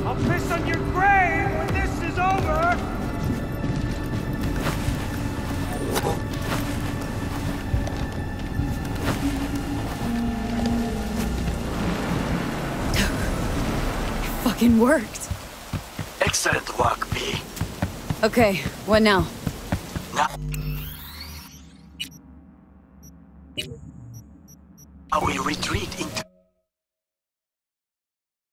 I'll piss on your grave when this is over! It fucking worked. Excellent work, B. Okay, what now? Now we retreat in